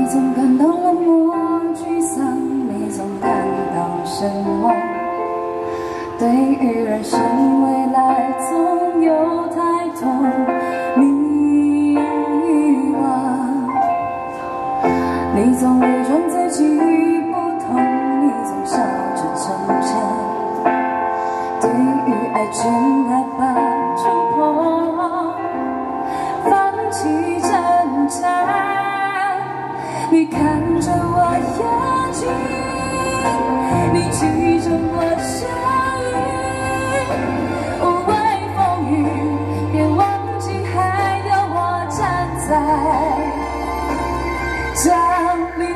总感到冷漠、沮丧，你总感到失望。对于人生未来，总有太多迷惘。你总伪装自己不同，你总笑着逞强。对于爱情害怕触碰，放弃挣扎。你看着我眼睛，你记着我声音，无畏风雨，别忘记还有我站在这里。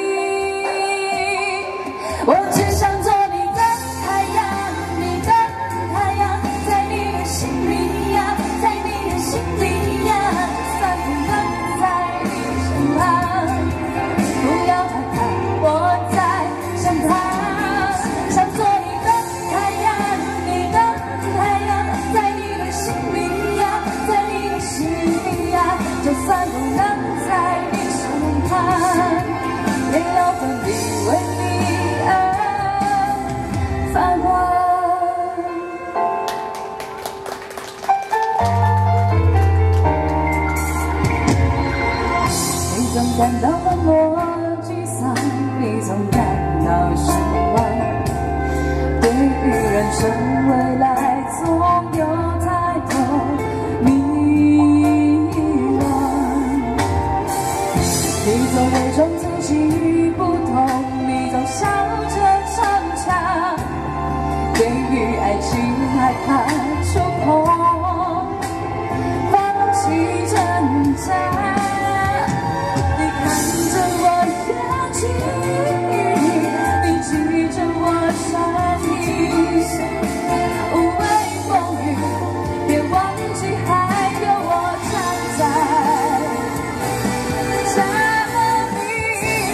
我只想做你的太阳，你的太阳，在你的心里呀，在你的心里呀，就算不能在你身旁，不要害怕，我在身旁。想做你的太阳，你的太阳，在你的心里呀，在你的心里呀，就算不能在你身旁，也要奋力为你而发光。你总感到冷漠、沮丧，你总感到失望。对于人生未来，总有太多迷惘。你总伪装自己不同，你总笑着逞强。对于爱情害怕触碰，放弃挣扎。你看着我眼睛，你记着我声音，无畏风雨，别忘记还有我站在这里。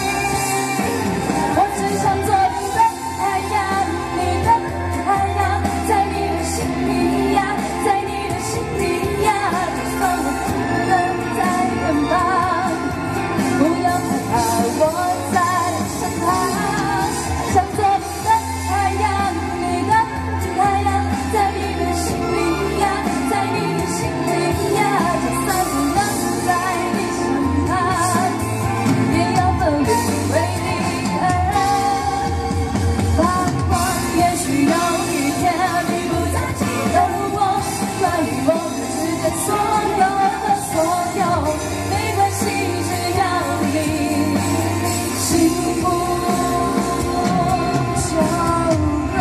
我只想做你的太阳，你的太阳，在你的心里呀，在你的心里呀，就算我不能在远方，不要害怕，我在身旁。想做你的太阳，你的太阳，在你的心里呀，在你的心里呀，就算不能在你身旁，也要奋力为你而发光。也许有一天你不再记得我，关于我们之间所有的所有，没关系，只要你幸福就够。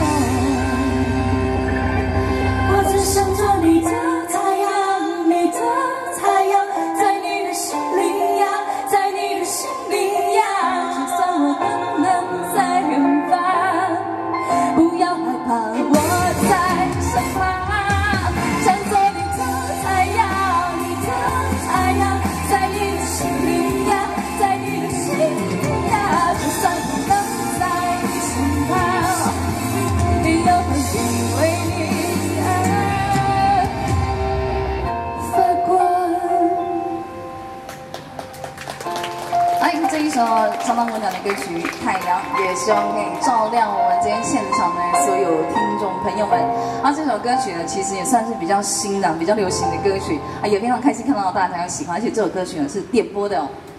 我只想做你的太阳，你的太阳，在你的心里呀，在你的心里呀，就算我不能在远方，不要害怕，我在身旁。想做你的太阳，你的太阳，在你的心里呀，在你的心里呀，就算不能在你身旁，也要奋力为你而发光。欢迎这一首相当温暖的歌曲《太阳》，也希望可以照亮我们今天现场的所有听众朋友们。这首歌曲呢，其实也算是比较新的、比较流行的歌曲也非常开心看到大家喜欢，而且这首歌曲呢是电波的